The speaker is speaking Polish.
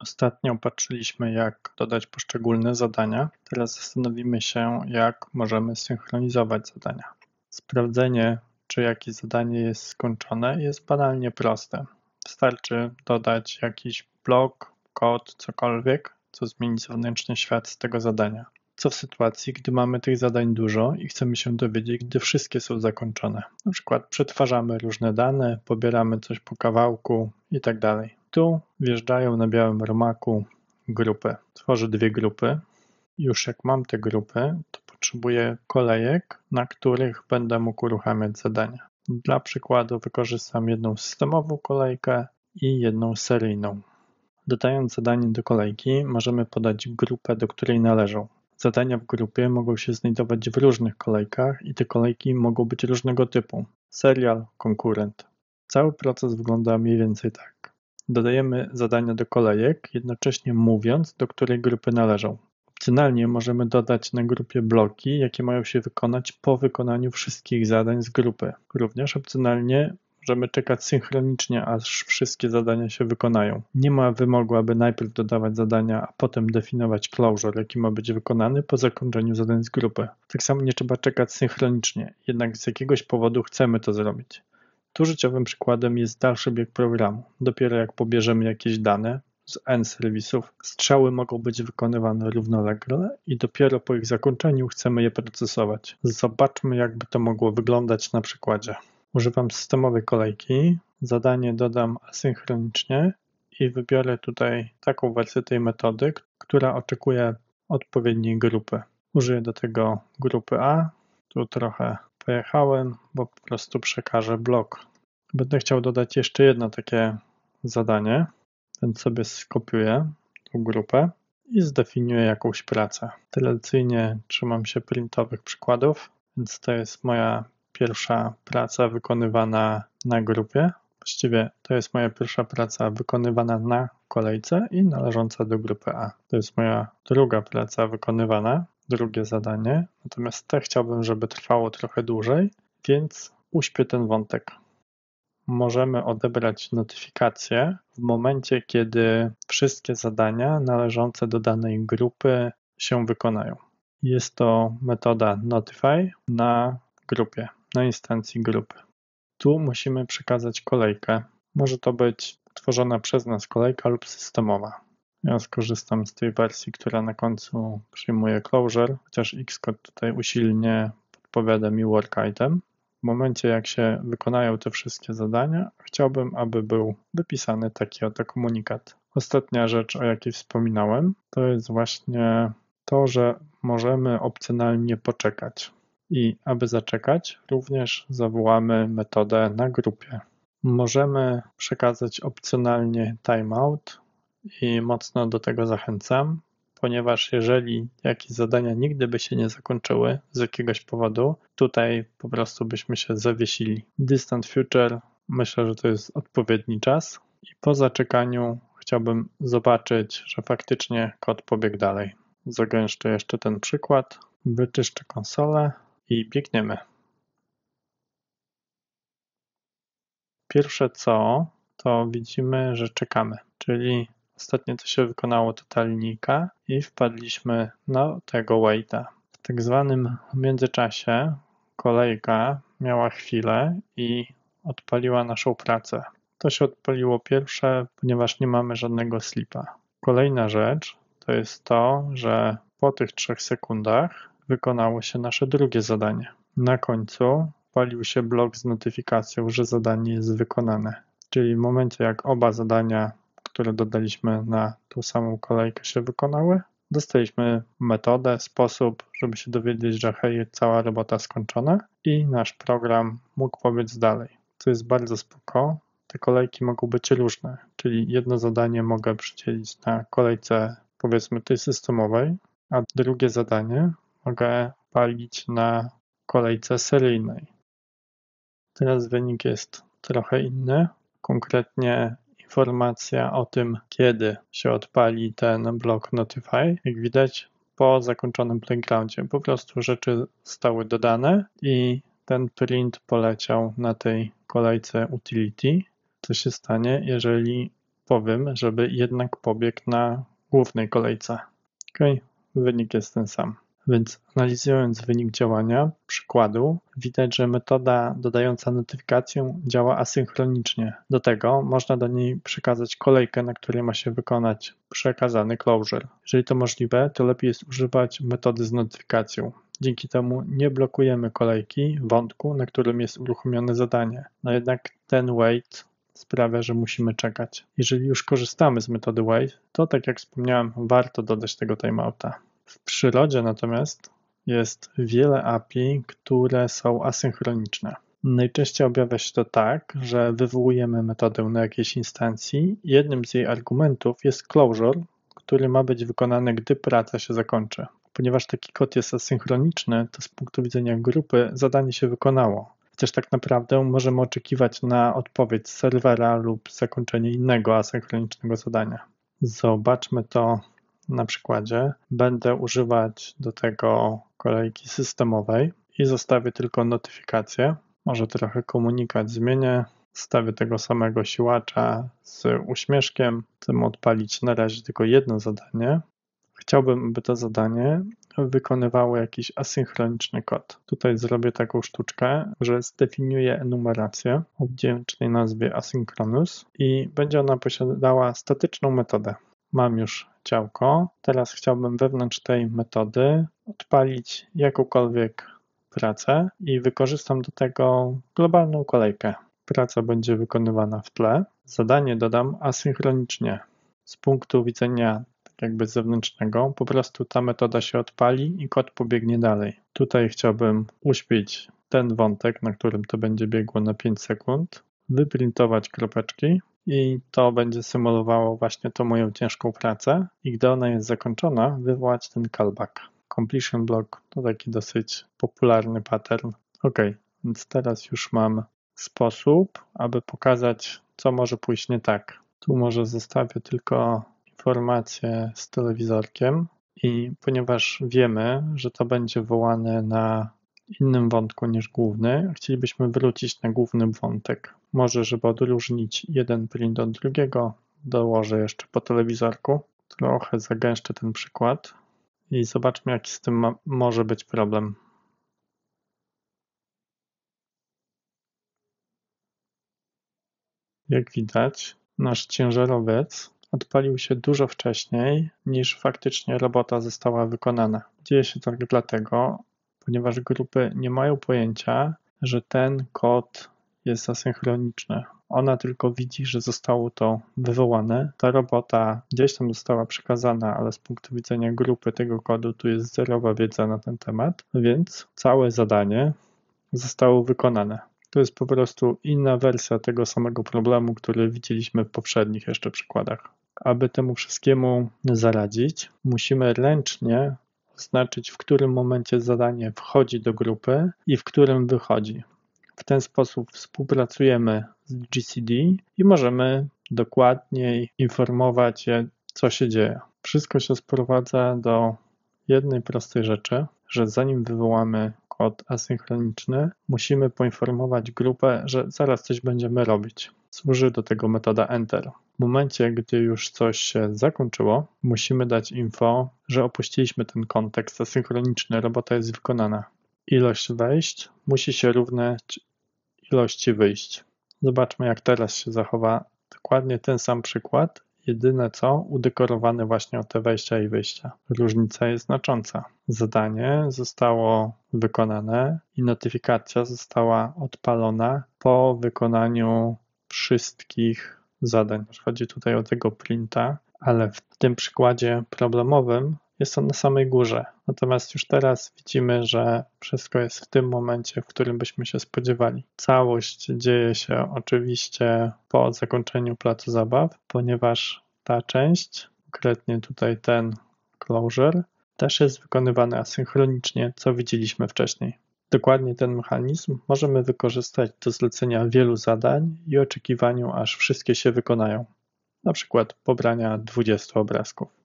Ostatnio patrzyliśmy, jak dodać poszczególne zadania. Teraz zastanowimy się, jak możemy synchronizować zadania. Sprawdzenie, czy jakieś zadanie jest skończone, jest banalnie proste. Wystarczy dodać jakiś blok, kod, cokolwiek, co zmieni zewnętrzny świat z tego zadania. Co w sytuacji, gdy mamy tych zadań dużo i chcemy się dowiedzieć, gdy wszystkie są zakończone. Na przykład przetwarzamy różne dane, pobieramy coś po kawałku itd. Tu wjeżdżają na białym romaku grupy. Tworzę dwie grupy. Już jak mam te grupy, to potrzebuję kolejek, na których będę mógł uruchamiać zadania. Dla przykładu wykorzystam jedną systemową kolejkę i jedną seryjną. Dodając zadanie do kolejki, możemy podać grupę, do której należą. Zadania w grupie mogą się znajdować w różnych kolejkach i te kolejki mogą być różnego typu. Serial, konkurent. Cały proces wygląda mniej więcej tak. Dodajemy zadania do kolejek, jednocześnie mówiąc, do której grupy należą. Opcjonalnie możemy dodać na grupie bloki, jakie mają się wykonać po wykonaniu wszystkich zadań z grupy. Również opcjonalnie możemy czekać synchronicznie, aż wszystkie zadania się wykonają. Nie ma wymogu, aby najpierw dodawać zadania, a potem definiować closure, jaki ma być wykonany po zakończeniu zadań z grupy. Tak samo nie trzeba czekać synchronicznie, jednak z jakiegoś powodu chcemy to zrobić. Tu życiowym przykładem jest dalszy bieg programu. Dopiero jak pobierzemy jakieś dane z N serwisów, strzały mogą być wykonywane równolegle i dopiero po ich zakończeniu chcemy je procesować. Zobaczmy, jakby to mogło wyglądać na przykładzie. Używam systemowej kolejki, zadanie dodam asynchronicznie i wybiorę tutaj taką wersję tej metody, która oczekuje odpowiedniej grupy. Użyję do tego grupy A, tu trochę pojechałem, bo po prostu przekażę blok. Będę chciał dodać jeszcze jedno takie zadanie, więc sobie skopiuję tą grupę i zdefiniuję jakąś pracę. Tradycyjnie trzymam się printowych przykładów, więc to jest moja pierwsza praca wykonywana na grupie. Właściwie to jest moja pierwsza praca wykonywana na kolejce i należąca do grupy A. To jest moja druga praca wykonywana, drugie zadanie, natomiast te chciałbym, żeby trwało trochę dłużej, więc uśpię ten wątek. Możemy odebrać notyfikację w momencie, kiedy wszystkie zadania należące do danej grupy się wykonają. Jest to metoda notify na grupie, na instancji grupy. Tu musimy przekazać kolejkę. Może to być tworzona przez nas kolejka lub systemowa. Ja skorzystam z tej wersji, która na końcu przyjmuje closure, chociaż Xcode tutaj usilnie podpowiada mi work item. W momencie, jak się wykonają te wszystkie zadania, chciałbym, aby był wypisany taki oto komunikat. Ostatnia rzecz, o jakiej wspominałem, to jest właśnie to, że możemy opcjonalnie poczekać. I aby zaczekać, również zawołamy metodę na grupie. Możemy przekazać opcjonalnie timeout i mocno do tego zachęcam, ponieważ jeżeli jakieś zadania nigdy by się nie zakończyły z jakiegoś powodu, tutaj po prostu byśmy się zawiesili. Distant future, myślę, że to jest odpowiedni czas i po zaczekaniu chciałbym zobaczyć, że faktycznie kod pobiegł dalej. Zagęszczę jeszcze ten przykład, wyczyszczę konsolę i biegniemy. Pierwsze co, to widzimy, że czekamy, czyli ostatnio to się wykonało ta linijka i wpadliśmy na tego waita. W tak zwanym międzyczasie kolejka miała chwilę i odpaliła naszą pracę. To się odpaliło pierwsze, ponieważ nie mamy żadnego slipa. Kolejna rzecz to jest to, że po tych 3 sekundach wykonało się nasze drugie zadanie. Na końcu palił się blok z notyfikacją, że zadanie jest wykonane. Czyli w momencie, jak oba zadania, które dodaliśmy na tą samą kolejkę, się wykonały, dostaliśmy metodę, sposób, żeby się dowiedzieć, że hej, cała robota skończona i nasz program mógł pobiec dalej. To jest bardzo spoko. Te kolejki mogą być różne, czyli jedno zadanie mogę przydzielić na kolejce, powiedzmy, tej systemowej, a drugie zadanie mogę palić na kolejce seryjnej. Teraz wynik jest trochę inny. Konkretnie informacja o tym, kiedy się odpali ten blok Notify. Jak widać, po zakończonym playgroundzie po prostu rzeczy zostały dodane i ten print poleciał na tej kolejce utility. Co się stanie, jeżeli powiem, żeby jednak pobiegł na głównej kolejce. Ok, wynik jest ten sam. Więc analizując wynik działania przykładu, widać, że metoda dodająca notyfikację działa asynchronicznie. Do tego można do niej przekazać kolejkę, na której ma się wykonać przekazany closure. Jeżeli to możliwe, to lepiej jest używać metody z notyfikacją. Dzięki temu nie blokujemy kolejki, wątku, na którym jest uruchomione zadanie. No jednak ten wait sprawia, że musimy czekać. Jeżeli już korzystamy z metody wait, to tak jak wspomniałem, warto dodać tego timeouta. W przyrodzie natomiast jest wiele API, które są asynchroniczne. Najczęściej objawia się to tak, że wywołujemy metodę na jakiejś instancji i jednym z jej argumentów jest closure, który ma być wykonany, gdy praca się zakończy. Ponieważ taki kod jest asynchroniczny, to z punktu widzenia grupy zadanie się wykonało. Chociaż tak naprawdę możemy oczekiwać na odpowiedź z serwera lub zakończenie innego asynchronicznego zadania. Zobaczmy to na przykładzie. Będę używać do tego kolejki systemowej i zostawię tylko notyfikację. Może trochę komunikat zmienię. Stawię tego samego siłacza z uśmieszkiem. Chcę odpalić na razie tylko jedno zadanie. Chciałbym, by to zadanie wykonywało jakiś asynchroniczny kod. Tutaj zrobię taką sztuczkę, że zdefiniuję enumerację o wdzięcznej nazwie asynchronous i będzie ona posiadała statyczną metodę. Mam już działko. Teraz chciałbym wewnątrz tej metody odpalić jakąkolwiek pracę i wykorzystam do tego globalną kolejkę. Praca będzie wykonywana w tle. Zadanie dodam asynchronicznie. Z punktu widzenia jakby zewnętrznego, po prostu ta metoda się odpali i kod pobiegnie dalej. Tutaj chciałbym uśpić ten wątek, na którym to będzie biegło na 5 sekund, wyprintować kropeczki i to będzie symulowało właśnie tą moją ciężką pracę i gdy ona jest zakończona, wywołać ten callback. Completion block to taki dosyć popularny pattern. Ok, więc teraz już mam sposób, aby pokazać, co może pójść nie tak. Tu może zostawię tylko informację z telewizorkiem i ponieważ wiemy, że to będzie wołane na innym wątku niż główny, chcielibyśmy wrócić na główny wątek. Może, żeby odróżnić jeden print od drugiego, dołożę jeszcze po telewizorku. Trochę zagęszczę ten przykład i zobaczmy, jaki z tym może być problem. Jak widać, nasz ciężarowiec odpalił się dużo wcześniej niż faktycznie robota została wykonana. Dzieje się tak dlatego, ponieważ grupy nie mają pojęcia, że ten kod jest asynchroniczny. Ona tylko widzi, że zostało to wywołane. Ta robota gdzieś tam została przekazana, ale z punktu widzenia grupy tego kodu tu jest zerowa wiedza na ten temat, więc całe zadanie zostało wykonane. To jest po prostu inna wersja tego samego problemu, który widzieliśmy w poprzednich jeszcze przykładach. Aby temu wszystkiemu zaradzić, musimy ręcznie oznaczyć, w którym momencie zadanie wchodzi do grupy i w którym wychodzi. W ten sposób współpracujemy z GCD i możemy dokładniej informować je, co się dzieje. Wszystko się sprowadza do jednej prostej rzeczy, że zanim wywołamy kod asynchroniczny, musimy poinformować grupę, że zaraz coś będziemy robić. Służy do tego metoda enter. W momencie, gdy już coś się zakończyło, musimy dać info, że opuściliśmy ten kontekst asynchroniczny, robota jest wykonana. Ilość wejść musi się równać ilości wyjść. Zobaczmy, jak teraz się zachowa dokładnie ten sam przykład, jedyne co udekorowane właśnie o te wejścia i wyjścia. Różnica jest znacząca. Zadanie zostało wykonane i notyfikacja została odpalona po wykonaniu wszystkich zadań. Chodzi tutaj o tego printa, ale w tym przykładzie problemowym jest on na samej górze. Natomiast już teraz widzimy, że wszystko jest w tym momencie, w którym byśmy się spodziewali. Całość dzieje się oczywiście po zakończeniu placu zabaw, ponieważ ta część, konkretnie tutaj ten closure, też jest wykonywany asynchronicznie, co widzieliśmy wcześniej. Dokładnie ten mechanizm możemy wykorzystać do zlecenia wielu zadań i oczekiwaniu, aż wszystkie się wykonają. Na przykład pobrania 20 obrazków.